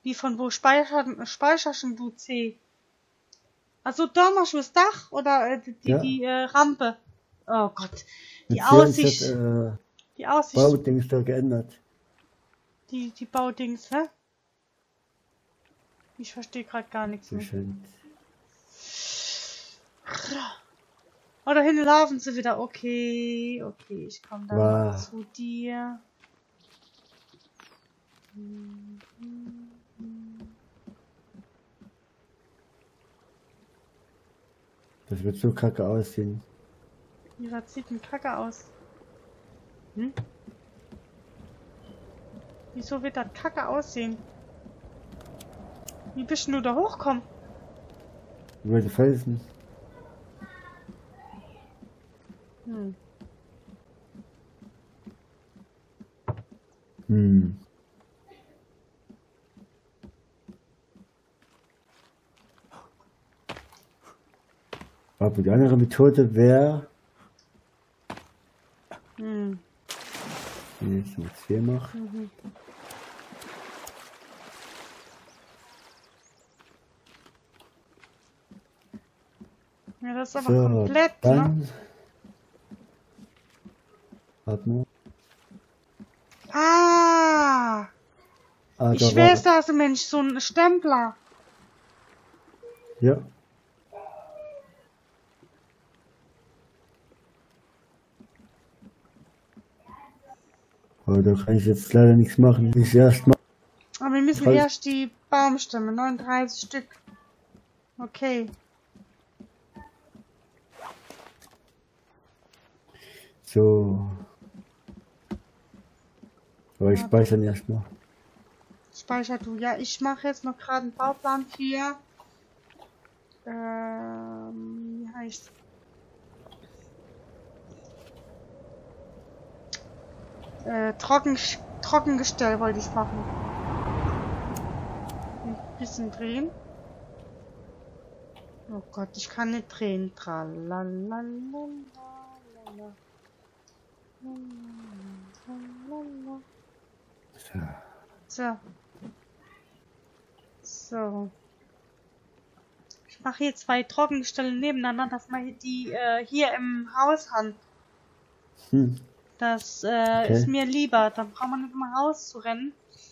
Wie von wo speicherst du C? Also da machst du das Dach oder die Rampe? Oh Gott. Die Aussicht. Die Aussicht. Baudings da geändert. Die Baudings, hä? Ich verstehe gerade gar nichts mehr. Schön. Oh, da hinten laufen sie wieder. Okay, ich komme dann mal zu dir. Das wird so kacke aussehen. Wie, was sieht denn kacke aus? Hm? Wieso wird das kacke aussehen? Wie bist du da hochkommen? Über die Felsen. Aber die andere Methode wäre, wenn ich jetzt mit 2 mache. Ja, das ist aber komplett, dann, ne? Warte mal. Ich weiß das, Mensch, so ein Stempler. Ja. Aber da kann ich jetzt leider nichts machen. Ich erst mal. Aber wir müssen erst die Baumstämme, 39 Stück. Okay. So. Aber ich speichere erstmal. Speicher du. Ja, ich mache jetzt noch gerade einen Bauplan für. Wie heißt? Trockengestell wollte ich machen. Ein bisschen drehen. Oh Gott, ich kann nicht drehen. Tralalalala. So. Ich mache hier 2 Trockengestelle nebeneinander, dass man die hier im Haus haben. Das ist mir lieber. Dann braucht man nicht immer rauszurennen.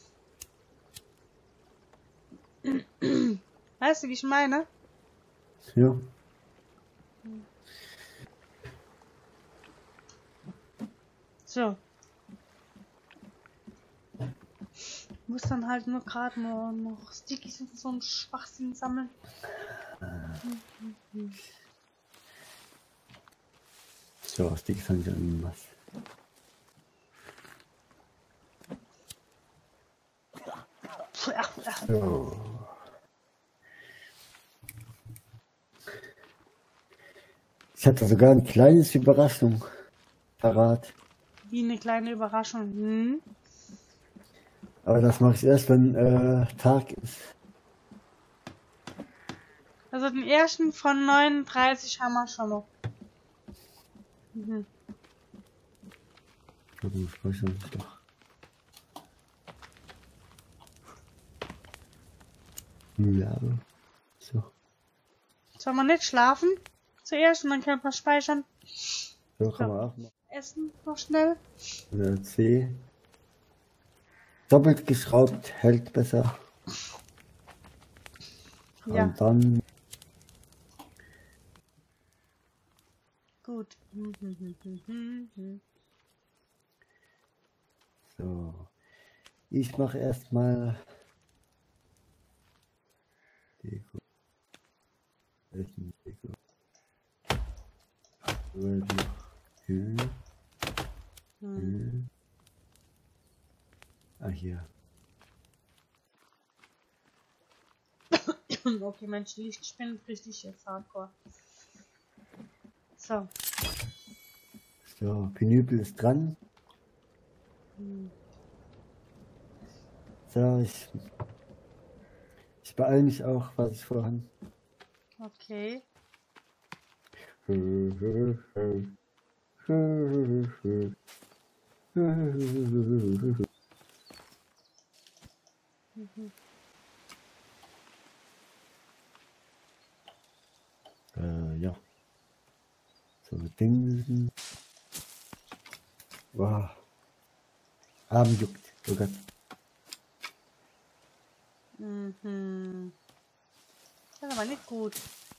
Weißt du, wie ich meine? Ja. So. Ich muss dann halt nur gerade noch Stickies und so einen Schwachsinn sammeln. So, Stickies haben ich an was. So. Ich hatte sogar ein kleines Überraschung parat. Wie eine kleine Überraschung. Aber das mache ich erst, wenn Tag ist. Also den ersten von 39 haben wir schon noch. Du speichern sich doch. Ja. So. Soll man nicht schlafen? Zuerst und dann können wir speichern. So kann man auch machen. Essen noch schnell. C. Doppelt geschraubt hält besser. Ja. Und dann. Gut. So. Ich mache erstmal Deko. Deko. Hier. Okay, Mensch, die Licht spinnt richtig jetzt hardcore. So. So, Pinüpel ist dran. So, ich beeile mich auch, was ich vorhabe. Okay. So Ding. Wow. Arm juckt. Oh Gott. Mhm. Das ist aber nicht gut.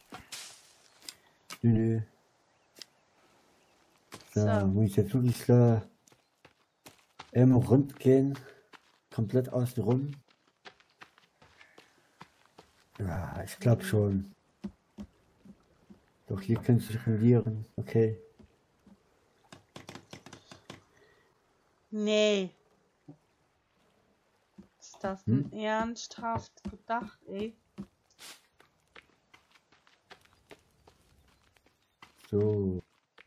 Nö. So, So. muss ich jetzt wirklich klar rund gehen. Komplett außen rum. Ja, ich glaube schon. Doch hier kannst du verlieren. Okay. Nee. Ist das denn ernsthaft gedacht, ey? So.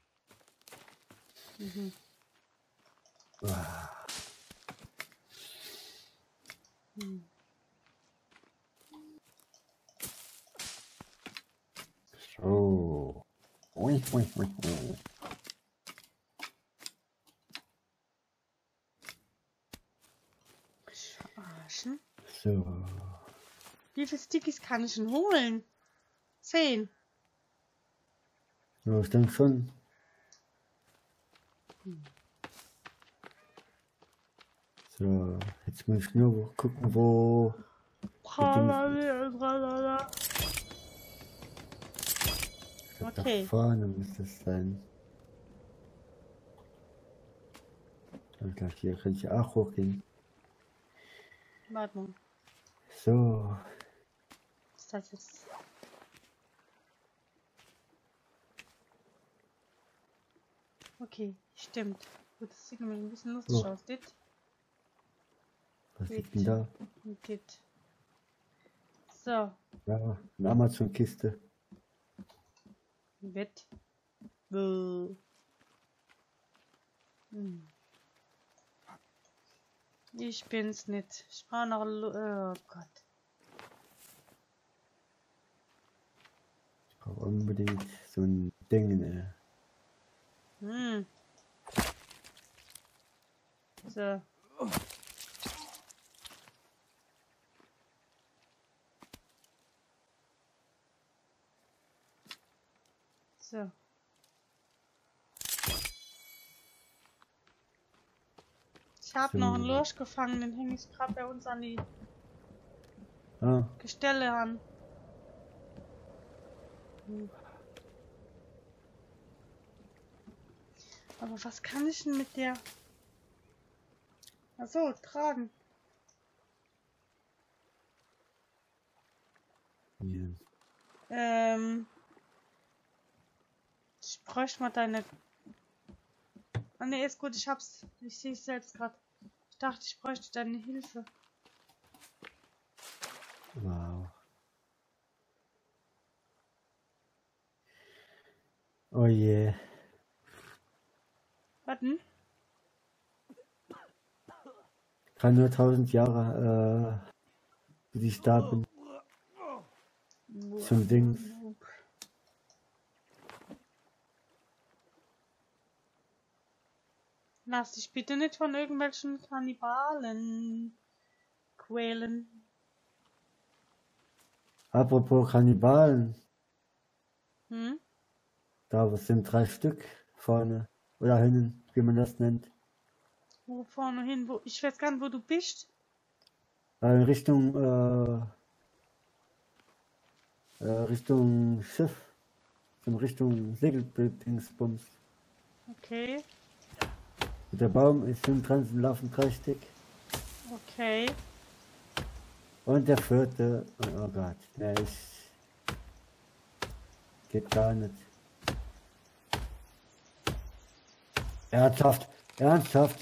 Mhm. Ah. So. Ui, ui, ui, ui. Verarschen? So. Wie viele Stickies kann ich denn holen? 10. Ja, ich denke schon. So, jetzt muss ich nur gucken, wo Tralala. ich glaub, Okay. da vorne muss das sein. Und gleich hier kann ich auch hochgehen. Warte mal. So. Was ist das jetzt? Okay, stimmt. Gut, das sieht nämlich ein bisschen lustig Oh. aus. Dit Was liegt denn da? und dit. So. Ja, eine Amazon-Kiste. Wett. Hm. Ich bin's nicht. Ich brauche noch. Oh Gott. Ich brauche unbedingt so ein Ding, ne? Hm. So. So. Ich habe noch einen Lurch gefangen, den hänge ich gerade bei uns an die Gestelle an. Aber was kann ich denn mit der? Achso, tragen. Hier. Ich bräuchte mal deine. Ah ne, ist gut, ich hab's. Ich sehe es selbst gerade. Ich dachte, ich bräuchte deine Hilfe. Wow. Oh je. Warten. Kann nur 1000 Jahre, bis ich da bin. Zum Dings. Lass dich bitte nicht von irgendwelchen Kannibalen quälen. Apropos Kannibalen. Hm? Da sind 3 Stück vorne. Oder hinten, wie man das nennt. Wo vorne hin? Wo? Ich weiß gar nicht, wo du bist. In Richtung Schiff. In Richtung Segeldingsbums. Okay. Der Baum ist hinten dran, sind laufen 3 Stück. Okay. Und der 4. Oh Gott, der ist. Geht gar nicht. Ernsthaft, ernsthaft.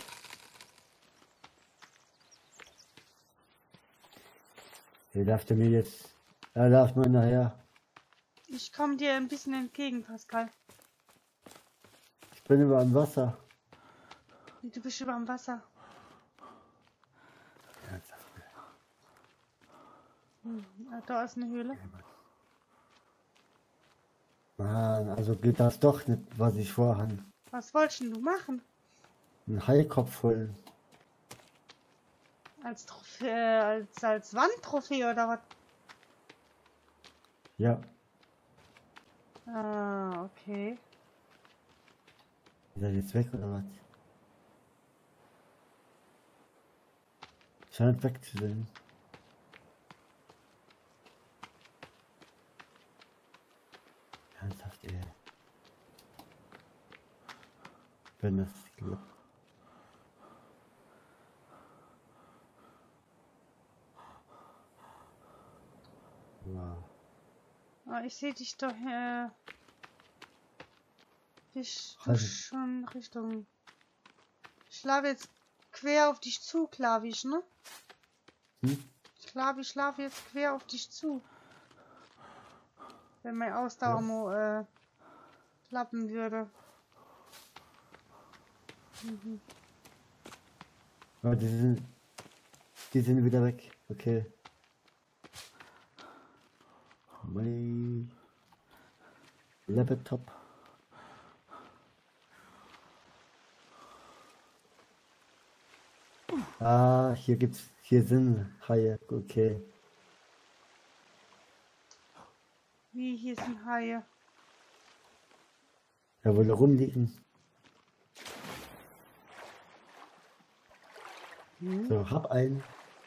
Hier darf der mir jetzt. Da darf man nachher. Ich komme dir ein bisschen entgegen, Pascal. Ich bin über dem Wasser. Du bist über dem Wasser. Ernsthaft. Da ist eine Höhle. Mann, also geht das doch nicht, was ich vorhabe. Was wolltest denn du machen? Ein Haikopf holen. Als Trophäe, als Wandtrophäe oder was? Ja. Ah, okay. Ist er jetzt weg oder was? Scheint weg zu sein. Ernsthaft, ey. Wenn das klappt. Wow. Ah, ich sehe dich doch, bist du Also, schon Richtung... Ich laufe jetzt quer auf dich zu, Klavisch, ne? Ich laufe jetzt quer auf dich zu. Wenn mein Ausdauer klappen würde. Mhm. oh, die sind wieder weg. Okay. Mein Laptop. Ah, hier sind Haie. Okay. Wie, hier sind Haie. Da wohl rumliegen. So, hab einen.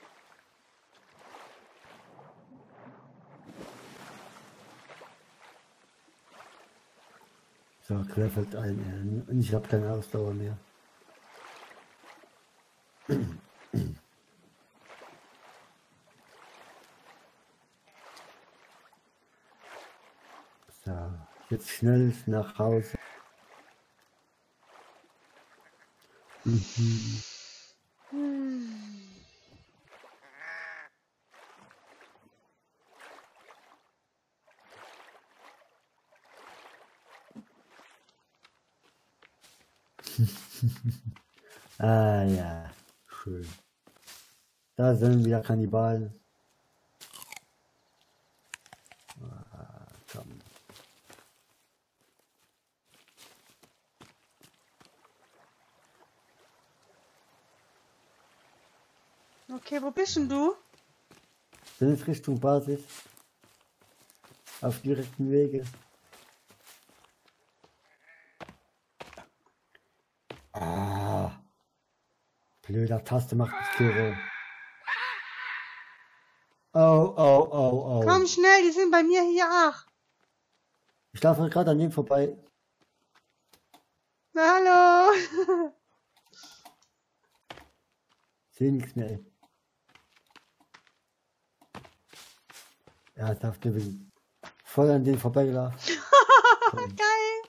So, querfällt ein. Und ich habe keine Ausdauer mehr. So, jetzt schnell nach Hause. Ah ja, schön. Da sind wieder Kannibalen. Ah, komm. Okay, wo bist denn du? Sind es Richtung Basis? Auf direkten Wege. Ah, blöder Taste macht mich kirre. Oh, oh, oh, oh. Komm schnell, die sind bei mir hier. Ach. Ich laufe gerade an dem vorbei. Hallo. Sehe nichts mehr, ey. Ja, ich darf gewinnen. Voll an den vorbeigelaufen. Geil.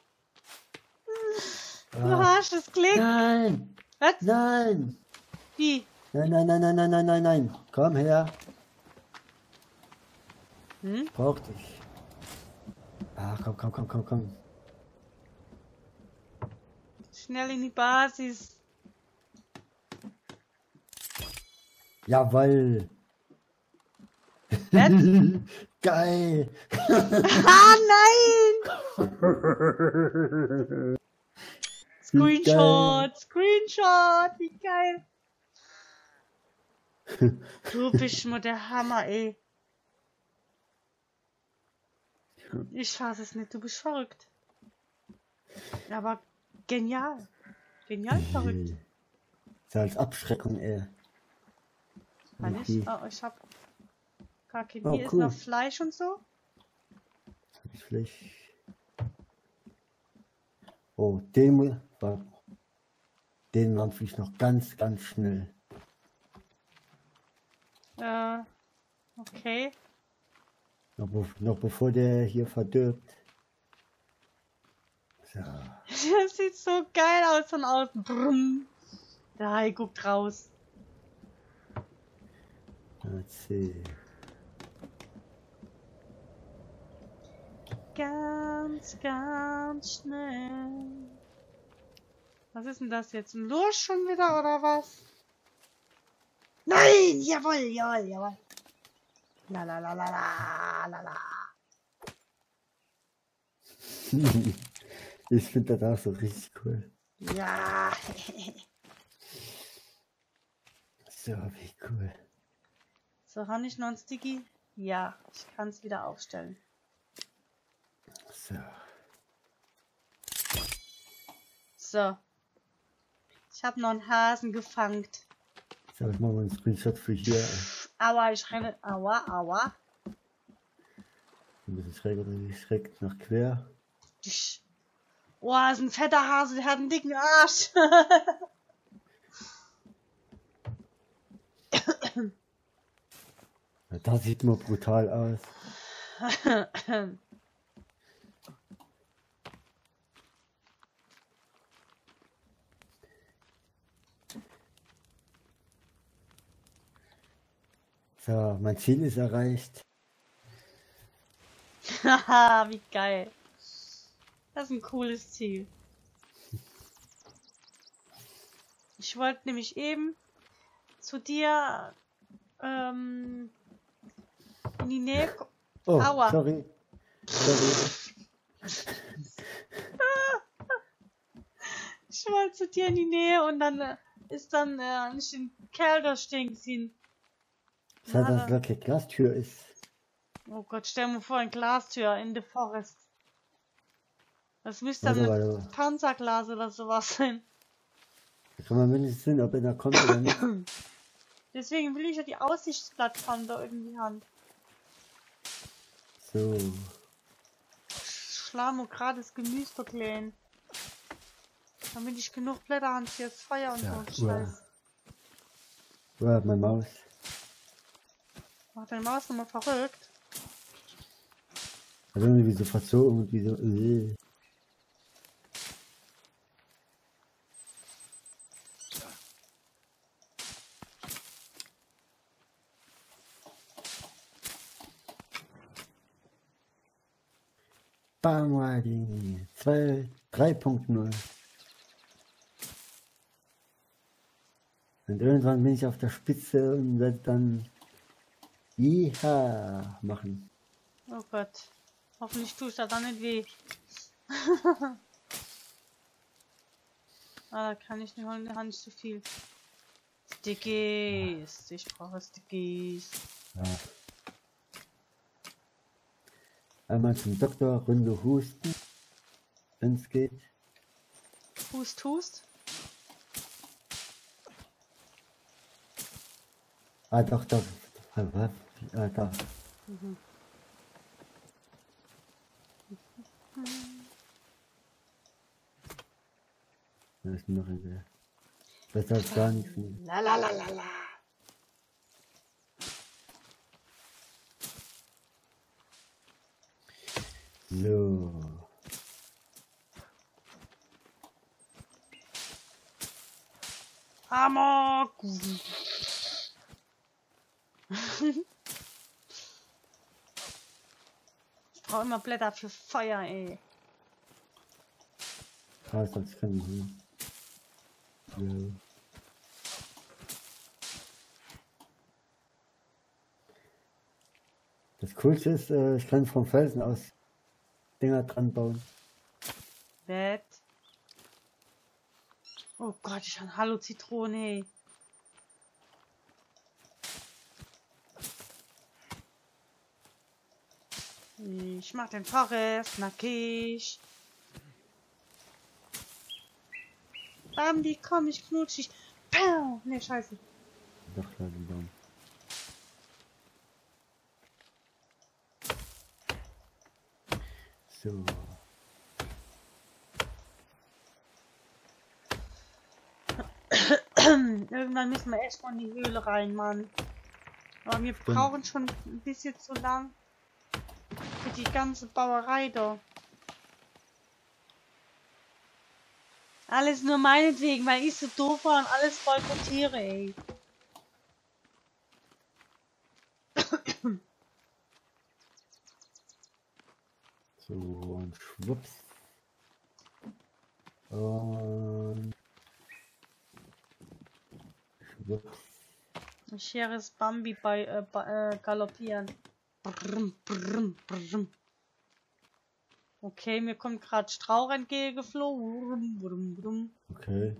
Du Ah. hast es Klick. Nein! Was? Nein! Wie? Nein, nein, nein, nein, nein, nein, nein, nein. Komm her. Ich brauch dich. Ah, komm, komm, komm, komm, komm. Schnell in die Basis. Jawoll. Was? Geil. Ah, nein! Screenshot, Screenshot, wie geil. Du bist nur der Hammer, ey. Ich fass es nicht, du bist verrückt. Aber genial. Genial verrückt. So als Abschreckung, ey. Kann ich? Oh, ich hab gar kein. Oh, Hier ist cool. noch Fleisch und so. Hab ich Fleisch. Oh, den mampfe ich noch ganz, ganz schnell. Okay. Noch bevor der hier verdirbt. So. Das sieht so geil aus von außen. Brumm. Der Hai guckt raus. Let's see. Ganz, ganz schnell. Was ist denn das jetzt? Ein Lurch schon wieder oder was? Nein! Jawohl, jawohl, jawohl. La la la la la la la. Ich finde das auch so richtig cool. Ja. So, wie cool. So, habe ich noch ein Sticky? Ja, ich kann es wieder aufstellen. So. So. Ich habe noch einen Hasen gefangen. So, ich mache mal einen Screenshot für hier. Aua, ich renne. Aua, aua. Ein bisschen schräg oder nicht schräg nach quer. Oh, ist ein fetter Hase, der hat einen dicken Arsch. Ja, das sieht mal brutal aus. So, mein Ziel ist erreicht. Haha, wie geil. Das ist ein cooles Ziel. Ich wollte nämlich eben zu dir in die Nähe. Oh, Aua. sorry. Ich wollte zu dir in die Nähe und dann ist dann nicht ein Kerl da stehen gesehen. Schade, dass da keine Glastür ist. Oh Gott, stell mir vor, ein Glastür in the Forest. Das müsste dann Warte. ein Panzerglas oder sowas sein. Da kann man mindestens sehen, ob einer kommt oder nicht. Deswegen will ich ja die Aussichtsplattform da irgendwie haben. So. Schlamm und gerade das Gemüse verklären. Damit ich genug Blätter habe fürs Feuer und so Scheiß. Mein Maus. Macht deine Maus nochmal verrückt? Also irgendwie so verzogen und wie so. Bam, 3.0. Und irgendwann bin ich auf der Spitze und werde dann Iha machen. Oh Gott. Hoffentlich tust du da nicht weh. Da kann ich nicht holen, da habe ich zu viel. Stickies. Ich brauche Stickies. Ja. Einmal zum Doktor, Runde husten, wenn es geht. Hust, hust. Ah, doch. Ah, da. Mhm. Da ist noch ein besser als gar nichts. La la la la la. So. Amok! Ich brauche immer Blätter für Feuer, ey. Ah, das kann ich nicht. Ja. Das Coolste ist, ich kann vom Felsen aus Dinger dran bauen. Bett. Oh Gott, ich habe Hallo Zitrone, ey. Ich mach den Forest nackig. Bambi, komm, ich knutsch dich. Pow! Ne, scheiße. Doch, da den Baum. So. Irgendwann müssen wir echt mal in die Höhle rein, Mann. Aber wir brauchen schon ein bisschen zu lang für die ganze Bauerei da. Alles nur meinetwegen, weil ich so doof war und alles boykottiere, ey. So, und schwupps. Und schwupps. Ich höre es Bambi bei galoppieren. Brrm, brrm, brrm. Okay, mir kommt gerade Strauch entgegengeflogen. Brumm, brumm, brumm. Okay.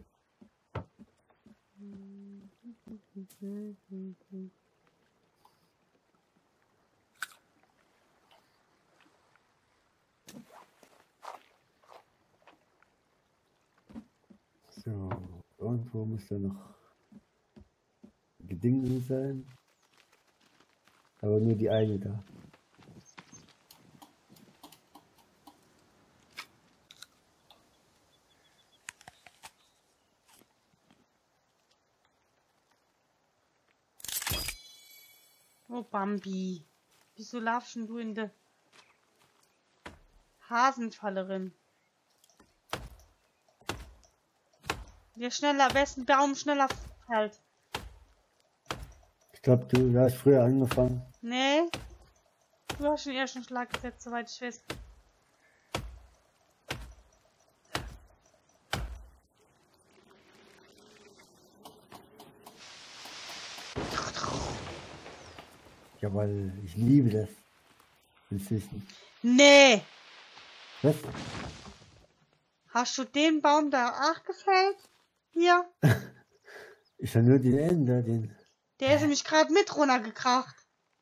So, irgendwo muss da noch Gedingel sein. Aber nur die eine da. Oh, Bambi. Wieso laufst denn du in der Hasenfalle rein? Je schneller, wessen Baum schneller fällt. Ich glaube, du hast früher angefangen. Nee. Du hast den ersten Schlag gesetzt, soweit ich weiß. Ja, weil ich liebe das. Inzwischen. Nee. Was? Hast du den Baum da auch gefällt? Hier? Ich habe nur den Ende, den. Der ist nämlich gerade mit runtergekracht.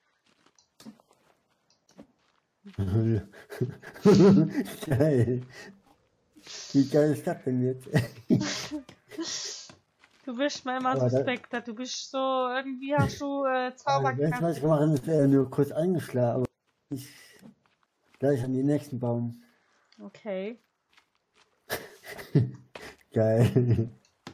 Geil. Wie geil ist das denn jetzt? Du bist mir immer Aber suspekter. Du bist so, irgendwie hast du Das, Zauberkraft. was ich gemacht habe, ist nur kurz eingeschlagen, aber nicht gleich an den nächsten Baum. Okay. Geil.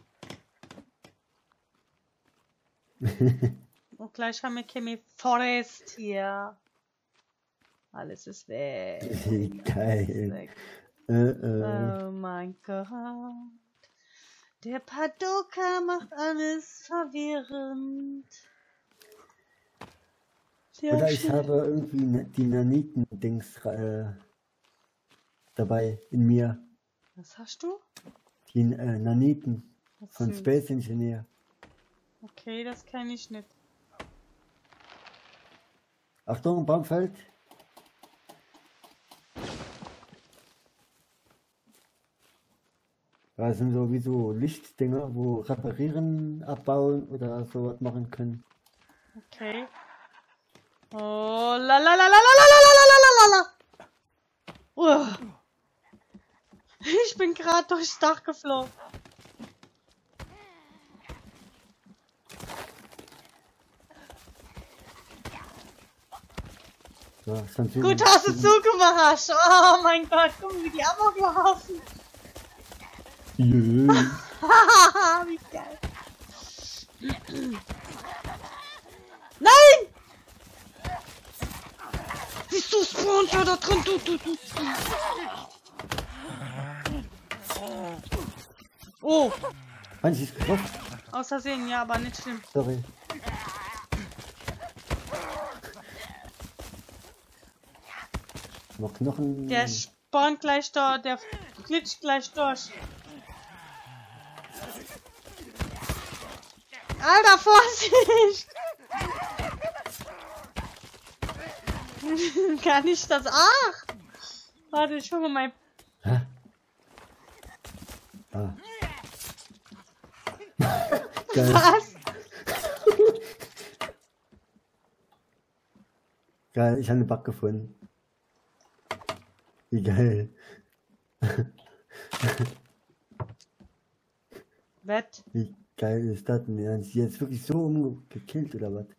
Und gleich haben wir Chemie Forest hier. Alles ist weg. Geil. Weg. Oh mein Gott. Der Padoka macht alles verwirrend. Oder ich habe irgendwie die Naniten-Dings dabei in mir. Was hast du? Die Naniten Was von sind- Space Engineer. Okay, das kann ich nicht. Achtung, Baum fällt. Das sind sowieso Lichtdinger, wo reparieren, abbauen oder sowas machen können. Okay. Oh, la la la la la la la la la la la. Ich bin gerade durchs Dach geflogen. Ja, sonst Gut, hast du zugemacht. Oh mein Gott, guck mal, wie die Amok laufen. Jö. Haha, wie geil. Nein! Siehst du, spawnt ja da drin, du. Oh, Manch ist getroffen. aus Versehen, ja, aber nicht schlimm. Sorry. Noch Knochen. Der spawnt gleich da, der glitscht gleich durch. Alter, Vorsicht! Kann ich das? Ach! Warte, ich hole mal. Hä? Ah. Geil. Was? Geil, ich habe einen Bug gefunden. Wie geil. Wett. Wie geil ist das denn? Haben sie jetzt wirklich so umgekillt oder was?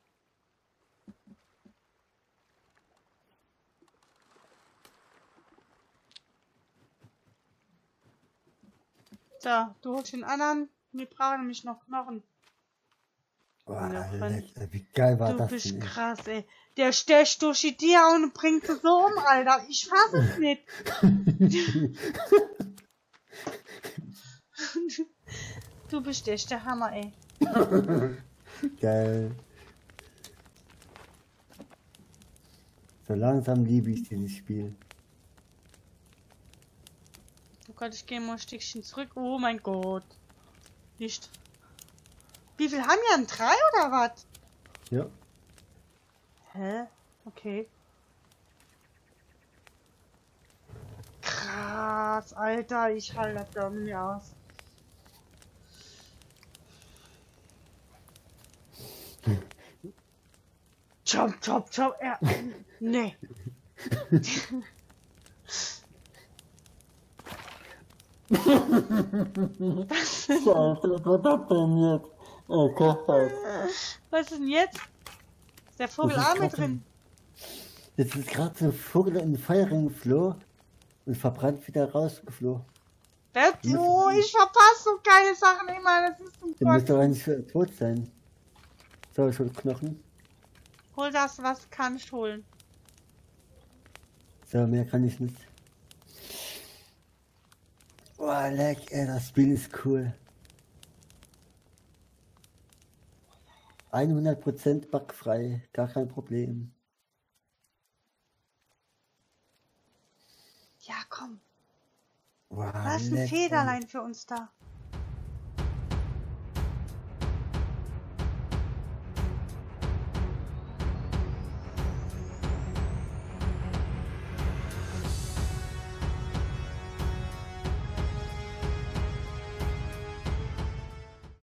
So, du holst den anderen. Wir brauchen nämlich noch Knochen. Boah, Ja, Alter, wie geil war Du das bist denn? krass, ey. Der stecht durch die Tier und bringt sie so um, Alter. Ich fass es nicht. Du bist echt der Hammer, ey. Geil. So langsam liebe ich dieses Spiel. Oh Gott, ich gehe mal ein Stückchen zurück. Oh mein Gott. Nicht. Wie viel haben wir denn? 3 oder was? Ja. Hä? Okay. Krass, Alter. Ich halte das da nicht aus. Chop, chop, chop. Ja. Nee. Scheiße, was war das denn jetzt? Oh Gott. Was ist denn jetzt? Ist der Vogel auch mit drin? Jetzt ist gerade so ein Vogel in den Feuerring geflohen und verbrannt wieder rausgeflohen. Oh, ich verpasse so geile Sachen immer, das ist ein Der müsste doch eigentlich tot sein. So, schon Knochen. Hol das, was kannst holen. So, mehr kann ich nicht. Oh, leck, ey, das Spiel ist cool. 100% bugfrei, gar kein Problem. Ja, komm. Wow, Was ist ein Federlein für uns da?